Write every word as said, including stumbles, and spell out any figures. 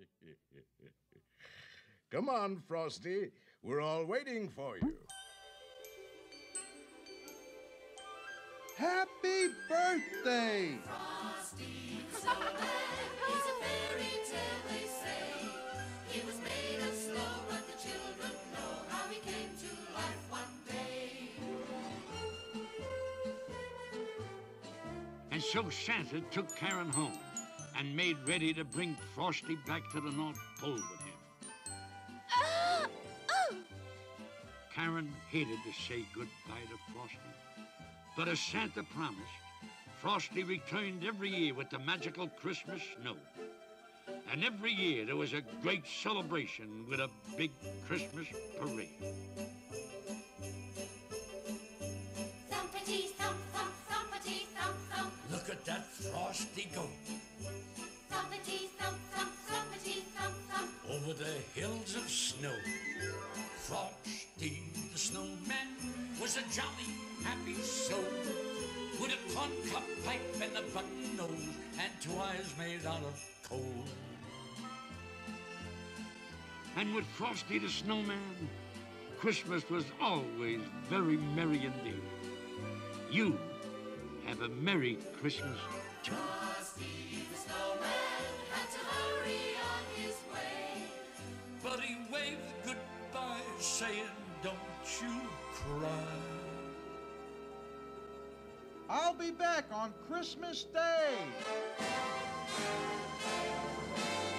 Come on, Frosty. We're all waiting for you. Happy birthday! Frosty the Snowman, he's a fairy tale, they say. He was made of snow, but the children know how he came to life one day. And so Santa took Karen home and made ready to bring Frosty back to the North Pole with him. Uh, oh. Karen hated to say goodbye to Frosty, but as Santa promised, Frosty returned every year with the magical Christmas snow. And every year there was a great celebration with a big Christmas parade. Thumpity thump thump, thumpity thump thump. Look at that Frosty go. Thumpity thump thump, thumpity thump thump. Over the hills of snow. Frosty the Snowman was a jolly, happy soul, with a corncob pipe and a button nose and two eyes made out of coal. And with Frosty the Snowman, Christmas was always very merry indeed. You have a Merry Christmas too. Frosty the Snowman had to hurry on his way. But he waved goodbye, saying, don't you cry. I'll be back on Christmas Day.